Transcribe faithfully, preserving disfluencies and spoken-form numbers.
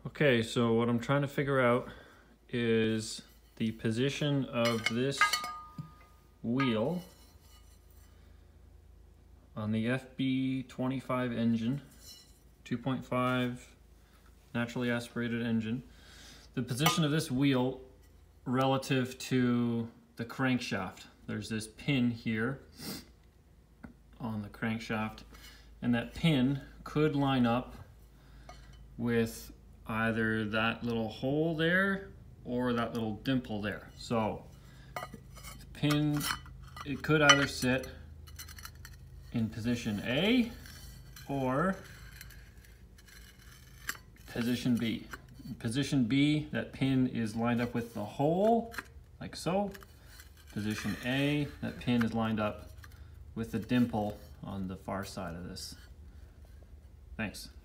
Okay, so what I'm trying to figure out is the position of this wheel on the F B twenty-five engine, two point five naturally aspirated engine. The position of this wheel relative to the crankshaft. There's this pin here on the crankshaft, and that pin could line up with either that little hole there or that little dimple there. So the pin, it could either sit in position A or position B. In position B, that pin is lined up with the hole, like so. Position A, that pin is lined up with the dimple on the far side of this. Thanks.